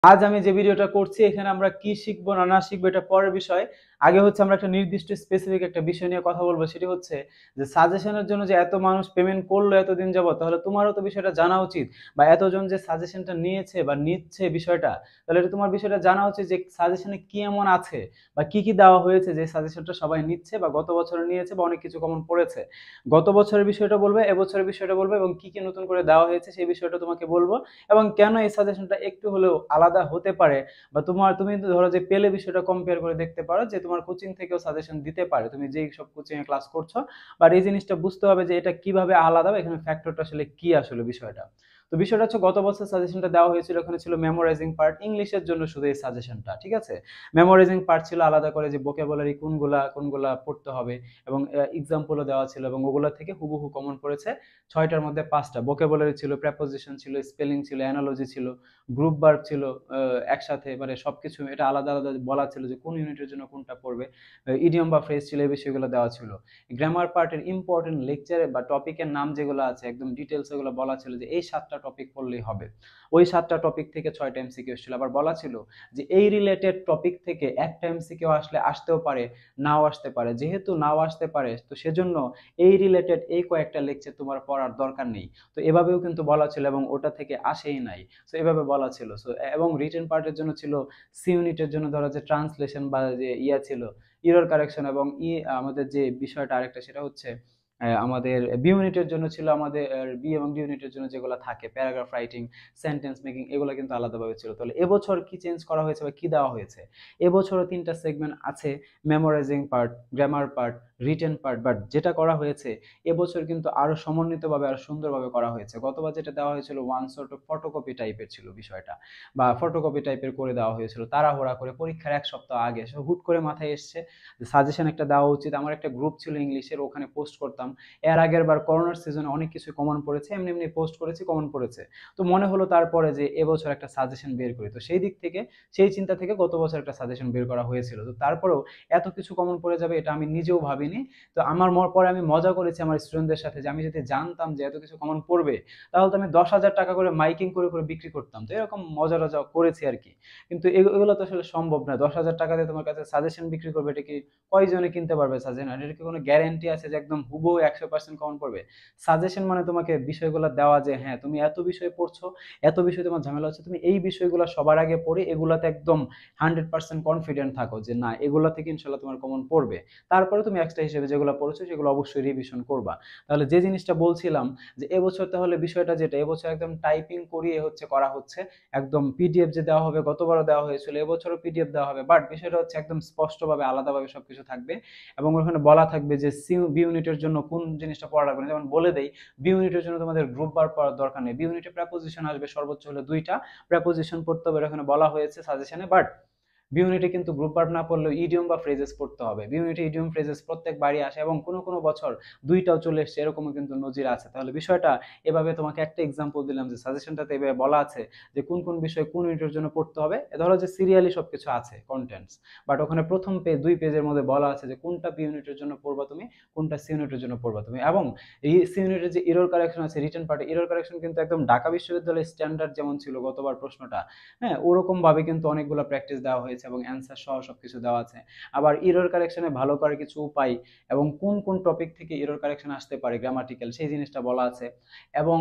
আজ আমি যে ভিডিওটা করছি এখানে আমরা কি শিখবো না শিখবো এটা পরের বিষয়। আগে হচ্ছে আমরা একটা নির্দিষ্ট স্পেসিফিক একটা বিষয় নিয়ে কথা বলবো, সেটি হচ্ছে যে সাজেশনের জন্য যে এত মানুষ পেমেন্ট করলো এতদিন যাবত, তাহলে তোমারও তো বিষয়টা জানা উচিত, বা এতজন যে সাজেশনটা নিয়েছে বা নিচ্ছে বিষয়টা, তাহলে এটা তোমার বিষয়টা জানা উচিত যে সাজেশনে কি এমন আছে বা কি কি দেওয়া হয়েছে যে সাজেশনটা সবাই নিচ্ছে বা গত বছরে নিয়েছে বা অনেক কিছু কমন পড়েছে। গত বছরের বিষয়টা বলবে, এবছরের বিষয়টা বলবে, এবং কি কি নতুন করে দেওয়া হয়েছে সেই বিষয়টা তোমাকে বলবো, এবং কেন এই সাজেশনটা একটু হলেও আলাদা হতে পারে, বা তুমি ধরো যে পেলে বিষয়টা কম্পেয়ার করে দেখতে পারো যে তোমার কোচিং থেকেও সাজেশন দিতে পারে, তুমি যেই সব কোচিং এ ক্লাস করছো। বাট এই জিনিসটা বুঝতে হবে যে এটা কিভাবে আলাদা, এখানে ফ্যাক্টরটা আসলে কি আসলে বিষয়টা। তো বিষয়টা হচ্ছে গত বছর সাজেশনটা দেওয়া হয়েছিল, ওখানে ছিল মেমোরাইজিং পার্ট ইংলিশের জন্য শুধু এই সাজেশনটা, ঠিক আছে। মেমোরাইজিং পার্ট ছিল আলাদা করে যে ভোকাবুলারি কোনগুলা কোনগুলা পড়তে হবে, এবং এক্সাম্পলও দেওয়া ছিল, এবং ওগুলা থেকে হুবহু কমন পড়েছে। ছয়টার মধ্যে পাঁচটা ভোকাবুলারি ছিল, প্রেপোজিশন ছিল, স্পেলিং ছিল, অ্যানালজি ছিল, গ্রুপ ভার্ব ছিল, একসাথে মানে সবকিছু এটা আলাদা আলাদা বলা ছিল যে কোন ইউনিটের জন্য কোনটা পড়বে, ইডিয়ম বা ফ্রেজ ছিল, এই বিষয়গুলো দেওয়া ছিল। গ্রামার পার্টের ইম্পর্টেন্ট লেকচারে বা টপিকের নাম যেগুলো আছে একদম ডিটেলস এগুলো বলা ছিল যে এই 7টা টপিক পড়লেই হবে। ওই 7টা টপিক থেকে 6টা এমসিকিউ ছিল, আবার বলা ছিল যে এই রিলেটেড টপিক থেকে একটা এমসিকিউ আসতেও পারে, নাও আসতে পারে। যেহেতু নাও আসতে পারে তো সেজন্য এই রিলেটেড এই কয়েকটা লেকচার তোমার পড়ার দরকার নেই। তো এভাবেও কিন্তু বলা ছিল, এবং ওটা থেকে আসেই নাই। সো এভাবে বলা ছিল। সো এবং রিটেন পার্টের জন্য ছিল সি ইউনিটের জন্য ধরো যে ট্রান্সলেশন বা যে ছিল ইরর কারেকশন, এবং আমাদের যে বিষয়টা আরেকটা সেটা হচ্ছে আমাদের বি ইউনিটের জন্য ছিল আমাদের বি এবং ডি ইউনিটের জন্য যেগুলো থাকে প্যারাগ্রাফ রাইটিং, সেন্টেন্স মেকিং, এগুলো কিন্তু আলাদাভাবে ছিল। তাহলে এবছর কি চেঞ্জ করা হয়েছে বা কি দেওয়া হয়েছে? এবছরও 3টা সেগমেন্ট আছে, memorising part, grammar part, written part. But যেটা করা হয়েছে এবছর কিন্তু আরো সমন্বিতভাবে আর সুন্দরভাবে করা হয়েছে। গতবার যেটা দেওয়া হয়েছিল ওয়ান সর্ট অফ ফটোকপি টাইপের ছিল বিষয়টা, বা ফটোকপি টাইপের করে দেওয়া হয়েছিল তাড়াহুড়া করে পরীক্ষার 1 সপ্তাহ আগে। হুট করে মাথায় এসছে যে সাজেশন একটা দেওয়া উচিত। আমার একটা গ্রুপ ছিল ইংলিশের, ওখানে পোস্ট করতাম। এর আগের বার করোনার সিজনে অনেক কিছু কমন পড়েছে, এমনি এমনি পোস্ট করেছি, কমন পড়েছে। তো মনে হলো তারপরে যে এবছর একটা সাজেশন বের করি। তো সেই দিক থেকে, সেই চিন্তা থেকে গত বছর একটা সাজেশন বের করা হয়েছিল। তো তারপরেও এত কিছু কমন পড়ে যাবে এটা আমি নিজেও ভাবিনি। তো আমার পরে আমি মজা করেছি আমার স্টুডেন্টদের সাথে যে আমি যদি জানতাম যে এত কিছু কমন পড়বে, তাহলে তো আমি 10,000 টাকা করে মাইকিং করে করে বিক্রি করতাম। তো এরকম মজা টজা করেছি আর কি। কিন্তু এগুলো তো আসলে সম্ভব না। 10,000 টাকা দিয়ে তোমার কাছে সাজেশন বিক্রি করবে, এটা কি কয়জনে কিনতে পারবে সাজেশন? আর এর কি কোনো গ্যারান্টি আছে যে একদম হুবহু 100% কমন পড়বে? সাজেশন মানে তোমাকে বিষয়গুলো দেওয়া যে হ্যাঁ তুমি এত বিষয় পড়ছো, এত বিষয় তোমার ঝামেলা হচ্ছে, তুমি এই বিষয়গুলো সবার আগে পড়ে এগুলাতে একদম 100% কনফিডেন্ট থাকো যে না এগুলা থেকে ইনশাল্লাহ তোমার কমন পড়বে। তারপরে তুমি এক্সট্রা হিসেবে যেগুলো পড়েছো সেগুলো অবশ্যই রিভিশন করবা। তাহলে যে জিনিসটা বলছিলাম যে এবছর তাহলে বিষয়টা যেটা এবছর একদম টাইপিং করিয়ে হচ্ছে করা হচ্ছে, একদম পিডিএফ যে দেওয়া হবে, গতবারও দেওয়া হয়েছিল, এবছরও পিডিএফ দেওয়া হবে। বাট বিষয়টা হচ্ছে একদম স্পষ্টভাবে আলাদাভাবে সবকিছু থাকবে, এবং ওখানে বলা থাকবে যে বি ইউনিটের জন্য কোন জিনিসটা পড়া লাগবে না। যেমন বলে দেই, বি ইউনিটের জন্য তোমাদের গ্রুপ বার পড়ার দরকার নেই। বি ইউনিটে প্রেপোজিশন আসবে সর্বোচ্চ হলে 2টা প্রেপোজিশন পড়তে হবে, এখানে বলা হয়েছে সাজেশনে। বাট বি ইউনিটে কিন্তু গ্রুপ ভার্ব না পড়লেও ইডিয়ম বা ফ্রেজেস পড়তে হবে। বি ইউনিটে ইডিয়ম ফ্রেজেস প্রত্যেকবারই আসে, এবং কোনো কোনো বছর 2টাও চলে এসছে, এরকমও কিন্তু নজির আছে। তাহলে বিষয়টা এভাবে তোমাকে একটা এক্সাম্পল দিলাম যে সাজেশনটাতে এভাবে বলা আছে যে কোন কোন বিষয় কোন ইউনিটের জন্য পড়তে হবে। ধরো যে সিরিয়ালি সবকিছু আছে কন্টেন্টস, বাট ওখানে প্রথম পেজ 2 পেজের মধ্যে বলা আছে যে কোনটা বি ইউনিটের জন্য পড়বা তুমি, কোনটা সি ইউনিটের জন্য পড়বা তুমি। এবং এই সি ইউনিটের যে এরর কারেকশন আছে রিটেন পার্টে, এরর কারেকশন কিন্তু একদম ঢাকা বিশ্ববিদ্যালয়ের স্ট্যান্ডার্ড যেমন ছিল গতবার প্রশ্নটা, হ্যাঁ ওরকম ভাবে কিন্তু অনেকগুলো প্র্যাকটিস দেওয়া হয়েছে এবং অ্যান্সার সহ সবকিছু দেওয়া আছে। আবার এরর কারেকশনে ভালো করার কিছু উপায়, এবং কোন কোন টপিক থেকে এরর কারেকশন আসতে পারে গ্রামাটিক্যাল, সেই জিনিসটা বলা আছে। এবং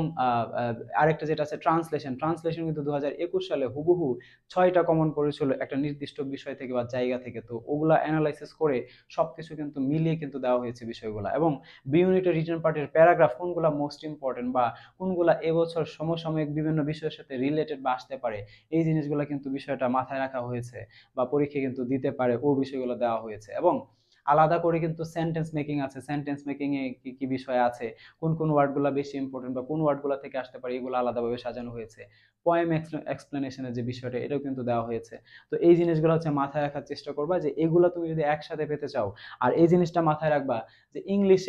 আরেকটা যেটা আছে ট্রান্সলেশন, ট্রান্সলেশন কিন্তু 2021 সালে হুবহু 6টা কমন পড়েছিল একটা নির্দিষ্ট বিষয় থেকে বা জায়গা থেকে। তো ওগুলা অ্যানালাইসিস করে সবকিছু কিন্তু মিলিয়ে কিন্তু দেওয়া হয়েছে বিষয়গুলো। এবং বি ইউনিটের রিটেন পার্টের প্যারাগ্রাফ কোনগুলা মোস্ট ইম্পর্টেন্ট বা কোনগুলা এবছর সমসাময়িক বিভিন্ন বিষয়ের সাথে রিলেটেড বা আসতে পারে, এই জিনিসগুলো কিন্তু বিষয়টা মাথায় রাখা হয়েছে, বা পরীক্ষা কিন্তু দিতে পারে ও বিষয়গুলো দেওয়া হয়েছে। এবং আলাদা করে কিন্তু সেন্টেন্স মেকিং আছে, সেন্টেন্স মেকিং এ কি কি বিষয় আছে, কোন কোন ওয়ার্ডগুলো বেশি ইম্পর্টেন্ট বা কোন ওয়ার্ডগুলো থেকে আসতে পারে, এগুলো আলাদাভাবে সাজানো হয়েছে। পোয়েম এক্সপ্লেনেশনের যে বিষয়টা এটাও কিন্তু দেওয়া হয়েছে। তো এই জিনিসগুলো হচ্ছে মাথায় রাখার চেষ্টা করবা যে এগুলো তুমি যদি একসাথে পেতে চাও। আর এই জিনিসটা মাথায় রাখবা যে ইংলিশের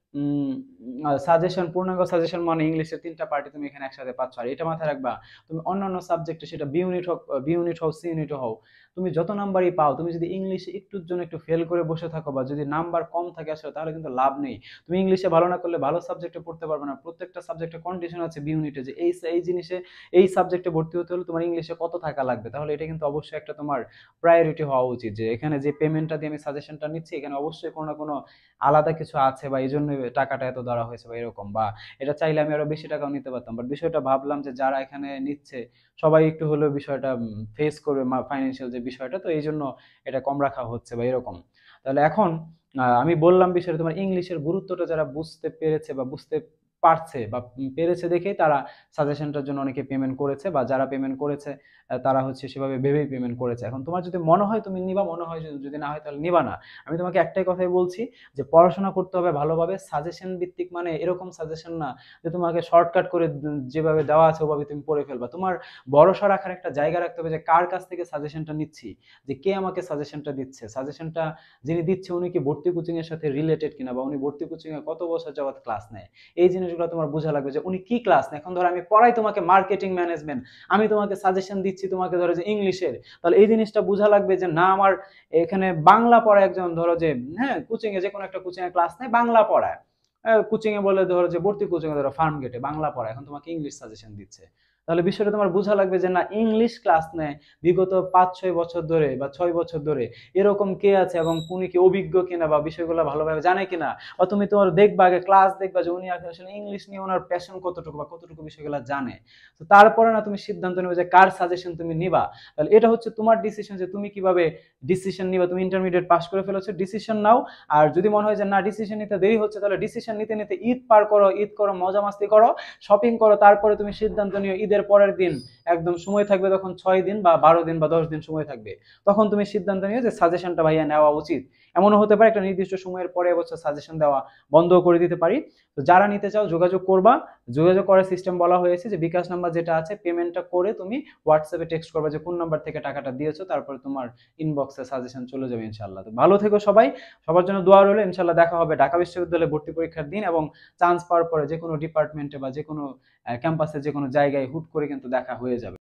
সাজেশন, পূর্ণাঙ্গ সাজেশন মানে ইংলিশের 3টা পার্টি তুমি এখানে একসাথে পাচ্ছ। আর এটা মাথায় রাখবা, তুমি অন্যান্য সাবজেক্টে সেটা বি ইউনিট হোক, বি ইউনিট হোক, সি ইউনিট হোক, তুমি যত নাম্বারই পাও, তুমি যদি ইংলিশে একটুর জন্য একটু ফেল করে বসে থাকো বা যদি নাম্বার কম থাকে আসলে, তাহলে কিন্তু লাভ নেই। তুমি ইংলিশে ভালো না করলে ভালো সাবজেক্টে পড়তে পারবে না। প্রত্যেকটা সাবজেক্টে কন্ডিশন আছে বি ইউনিটে, যে এই জিনিসে, এই সাবজেক্টে ভর্তি হতে হলে তোমার ইংলিশে কত থাকা লাগবে। তাহলে এটা কিন্তু অবশ্যই একটা তোমার প্রায়োরিটি হওয়া উচিত, যে এখানে যে পেমেন্টটা দিয়ে আমি সাজেশনটা নিচ্ছি, এখানে অবশ্যই কোনো না কোনো আলাদা কিছু আছে, বা এই জন্য টাকাটা এত ধরা হয়েছে, বা এরকম, বা এটা চাইলে আমি আরো বেশি টাকাও নিতে পারতাম। বাট বিষয়টা ভাবলাম যে যারা এখানে নিচ্ছে সবাই একটু হলেও বিষয়টা ফেস করবে, ফাইন্যান্সিয়াল যে বিষয়টা, তো এই জন্য এটা কম রাখা হচ্ছে বা এরকম। তাহলে এখন আমি বললাম বিষয়টা, তোমার ইংলিশের গুরুত্বটা যারা বুঝতে পেরেছে বা বুঝতে পারছে বা পেরেছে দেখেই তারা সাজেশনটার জন্য অনেকে পেমেন্ট করেছে, বা যারা পেমেন্ট করেছে তারা হচ্ছে সেভাবে ভেবেই পেমেন্ট করেছে। এখন তোমার যদি মনে হয় তুমি নিবা, মনে হয় যদি না হয় তাহলে নিবা না। আমি তোমাকে একটাই কথাই বলছি, যে পড়াশোনা করতে হবে ভালোভাবে, সাজেশন ভিত্তিক মানে এরকম সাজেশন না যে তোমাকে শর্টকাট করে যেভাবে দেওয়া আছে ওভাবে তুমি পড়ে ফেলবা। তোমার ভরসা রাখার একটা জায়গা রাখতে হবে, যে কার কাছ থেকে সাজেশনটা নিচ্ছি, যে কে আমাকে সাজেশনটা দিচ্ছে, সাজেশনটা যিনি দিচ্ছে উনি কি ভর্তি কোচিং এর সাথে রিলেটেড কিনা, বা উনি ভর্তি কোচিং এ কত বছর যাবত ক্লাস নেয়, এই জিনিসগুলো তোমার বোঝা লাগবে, যে উনি কি ক্লাস নেয়। এখন ধরো আমি পড়াই তোমাকে মার্কেটিং ম্যানেজমেন্ট, আমি তোমাকে সাজেশন দিচ্ছি তোমাকে ধরো যে ইংলিশের, তাহলে এই জিনিসটা বোঝা লাগবে যে না, আমার এখানে বাংলা পড়ায় একজন, ধরো যে হ্যাঁ কোচিং এ, যে কোনো একটা কোচিং এ ক্লাস নেয়, বাংলা পড়ায়, কোচিং এ বলে ধরো যে ভর্তি কোচিং এ ধরো ফার্ম গেটে বাংলা পড়ায়, এখন তোমাকে ইংলিশ সাজেশন দিচ্ছে, তাহলে বিষয়টা তোমার বোঝা লাগবে যে না, ইংলিশ ক্লাস নেয় বিগত 5-6 বছর ধরে বা 6 বছর ধরে, এরকম কে আছে এবং উনি কি অভিজ্ঞ কিনা বা বিষয়গুলো ভালোভাবে জানে কিনা, বা তুমি তোমার দেখবা আগে ক্লাস দেখবা যে উনি আসলে ইংলিশ নিয়ে ওনার প্যাশন কতটুকু বা কতটুকু বিষয়গুলো জানে। তো তারপরে না তুমি সিদ্ধান্ত নেবে যে কার সাজেশন তুমি নিবা। তাহলে এটা হচ্ছে তোমার ডিসিশন, যে তুমি কিভাবে ডিসিশন নিবা। তুমি ইন্টারমিডিয়েট পাস করে ফেলেছো, ডিসিশন নাও। আর যদি মনে হয় যে না, ডিসিশন নিতে দেরি হচ্ছে, তাহলে ডিসিশন নিতে নিতে ঈদ পার করো, ঈদ করো, মজা মাস্তি করো, শপিং করো, তারপরে তুমি সিদ্ধান্ত নিও ঈদের পরের দিন, একদম সময় থাকবে তখন 6 দিন বা 12 দিন বা 10 দিন সময় থাকবে, তখন তুমি সিদ্ধান্ত নিও যে সাজেশনটা ভাইয়া নেওয়া উচিত। এমনও হতে পারে একটা নির্দিষ্ট সময়ের পরে এবছর সাজেশন দেওয়া বন্ধ করে দিতে পারি। তো যারা নিতে চাও যোগাযোগ করবা। যোগাযোগ করার সিস্টেম বলা হয়েছে যে বিকাশ নাম্বার যেটা আছে, পেমেন্টটা করে তুমি হোয়াটসঅ্যাপে টেক্সট করবা যে কোন নাম্বার থেকে টাকাটা দিয়েছো, তারপরে তোমার ইনবক্সে সাজেশন চলে যাবে ইনশাআল্লাহ। তো ভালো থেকো সবাই, সবার জন্য দোয়া রইলো। ইনশাআল্লাহ দেখা হবে ঢাকা বিশ্ববিদ্যালয়ে ভর্তি পরীক্ষার দিন, এবং চান্স পাওয়ার পরে যে কোনো ডিপার্টমেন্টে বা যে কোনো ক্যাম্পাসে যে কোনো জায়গায় হুট করে কিন্তু দেখা হয়ে যাবে।